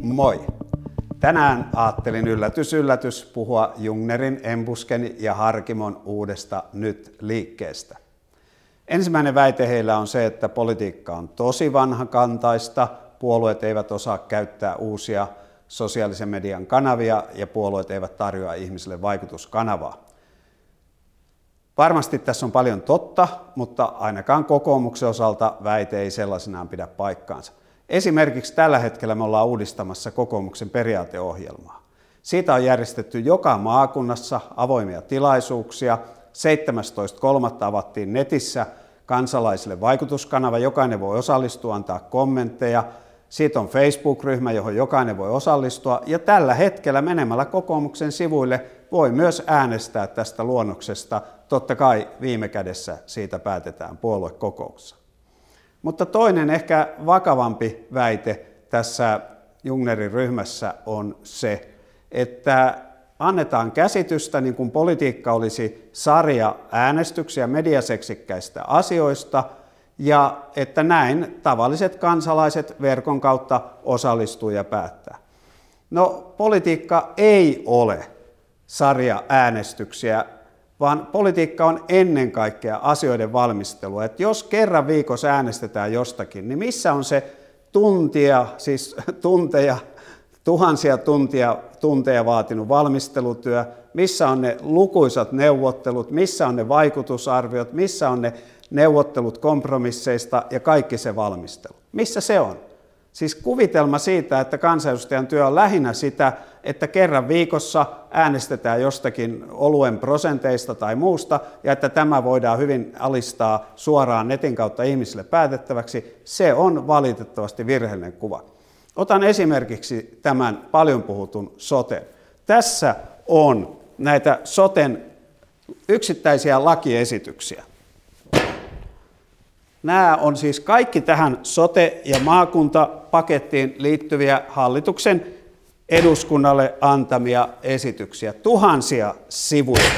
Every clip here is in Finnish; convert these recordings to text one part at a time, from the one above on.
Moi! Tänään ajattelin yllätys puhua Jungnerin, Embusken ja Harkimon uudesta Nyt-liikkeestä. Ensimmäinen väite heillä on se, että politiikka on tosi vanhakantaista, puolueet eivät osaa käyttää uusia sosiaalisen median kanavia ja puolueet eivät tarjoa ihmisille vaikutuskanavaa. Varmasti tässä on paljon totta, mutta ainakaan kokoomuksen osalta väite ei sellaisenaan pidä paikkaansa. Esimerkiksi tällä hetkellä me ollaan uudistamassa kokoomuksen periaateohjelmaa. Siitä on järjestetty joka maakunnassa avoimia tilaisuuksia. 17.3. avattiin netissä kansalaisille vaikutuskanava, jokainen voi osallistua, antaa kommentteja. Siitä on Facebook-ryhmä, johon jokainen voi osallistua. Ja tällä hetkellä menemällä kokoomuksen sivuille voi myös äänestää tästä luonnoksesta. Totta kai viime kädessä siitä päätetään puoluekokouksessa. Mutta toinen ehkä vakavampi väite tässä Jungnerin ryhmässä on se, että annetaan käsitystä, niin kuin politiikka olisi sarja äänestyksiä mediaseksikkäistä asioista, ja että näin tavalliset kansalaiset verkon kautta osallistuu ja päättää. No, politiikka ei ole sarja äänestyksiä, vaan politiikka on ennen kaikkea asioiden valmistelua. Että jos kerran viikossa äänestetään jostakin, niin missä on se tuhansia tunteja vaatinut valmistelutyö, missä on ne lukuisat neuvottelut, missä on ne vaikutusarviot, missä on ne neuvottelut kompromisseista ja kaikki se valmistelu. Missä se on? Siis kuvitelma siitä, että kansanedustajan työ on lähinnä sitä, että kerran viikossa äänestetään jostakin oluen prosenteista tai muusta, ja että tämä voidaan hyvin alistaa suoraan netin kautta ihmisille päätettäväksi, se on valitettavasti virheellinen kuva. Otan esimerkiksi tämän paljon puhutun soten. Tässä on näitä soten yksittäisiä lakiesityksiä. Nämä on siis kaikki tähän sote- ja maakuntapakettiin liittyviä hallituksen eduskunnalle antamia esityksiä, tuhansia sivuja.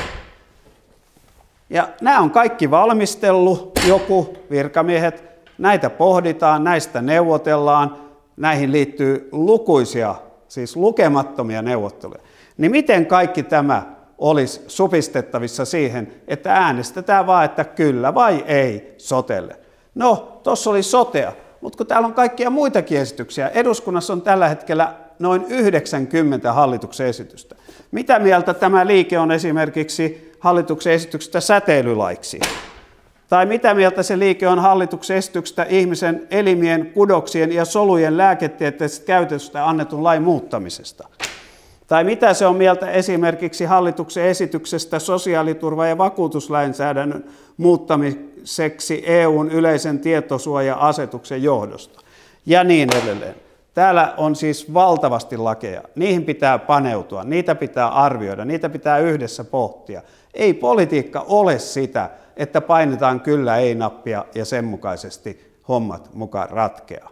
Ja nämä on kaikki valmistellut joku virkamiehet, näitä pohditaan, näistä neuvotellaan, näihin liittyy lukuisia, siis lukemattomia neuvotteluja. Niin miten kaikki tämä olisi supistettavissa siihen, että äänestetään vaan, että kyllä vai ei sotelle? No, tuossa oli sotea, mutta kun täällä on kaikkia muitakin esityksiä, eduskunnassa on tällä hetkellä noin 90 hallituksen esitystä. Mitä mieltä tämä liike on esimerkiksi hallituksen esityksestä säteilylaiksi? Tai mitä mieltä se liike on hallituksen esityksestä ihmisen elimien, kudoksien ja solujen lääketieteellisestä käytöstä annetun lain muuttamisesta? Tai mitä se on mieltä esimerkiksi hallituksen esityksestä sosiaaliturva- ja vakuutuslainsäädännön muuttamiseksi EU:n yleisen tietosuoja-asetuksen johdosta? Ja niin edelleen. Täällä on siis valtavasti lakeja. Niihin pitää paneutua, niitä pitää arvioida, niitä pitää yhdessä pohtia. Ei politiikka ole sitä, että painetaan kyllä ei-nappia ja sen mukaisesti hommat mukaan ratkeaa.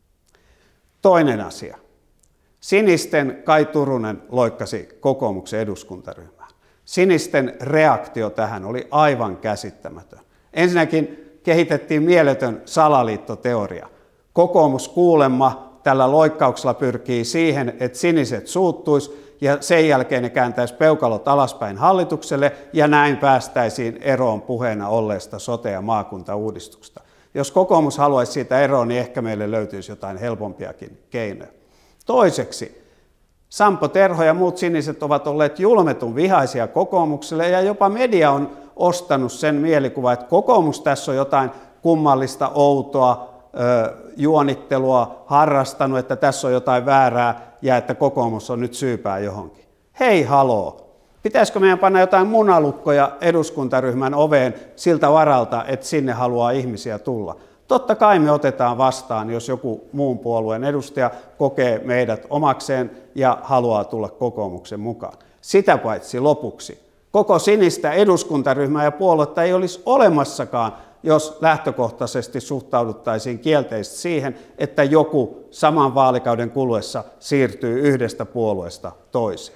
Toinen asia. Sinisten Kaj Turunen loikkasi kokoomuksen eduskuntaryhmään. Sinisten reaktio tähän oli aivan käsittämätön. Ensinnäkin kehitettiin mieletön salaliittoteoria. Kokoomus kuulemma tällä loikkauksella pyrkii siihen, että siniset suuttuisi ja sen jälkeen ne kääntäisi peukalot alaspäin hallitukselle ja näin päästäisiin eroon puheena olleesta sote- ja maakuntauudistuksesta. Jos kokoomus haluaisi siitä eroon, niin ehkä meille löytyisi jotain helpompiakin keinoja. Toiseksi, Sampo Terho ja muut siniset ovat olleet julmetun vihaisia kokoomukselle ja jopa media on ostanut sen mielikuvan, että kokoomus tässä on jotain kummallista, outoa juonittelua harrastanut, että tässä on jotain väärää ja että kokoomus on nyt syypää johonkin. Hei haloo! Pitäisikö meidän panna jotain munalukkoja eduskuntaryhmän oveen siltä varalta, että sinne haluaa ihmisiä tulla? Totta kai me otetaan vastaan, jos joku muun puolueen edustaja kokee meidät omakseen ja haluaa tulla kokoomuksen mukaan. Sitä paitsi lopuksi. Koko sinistä eduskuntaryhmää ja puoluetta ei olisi olemassakaan, jos lähtökohtaisesti suhtauduttaisiin kielteisesti siihen, että joku saman vaalikauden kuluessa siirtyy yhdestä puolueesta toiseen.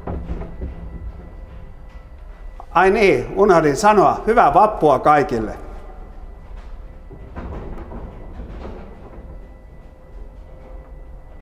Ai niin, unohdin sanoa, hyvää vappua kaikille!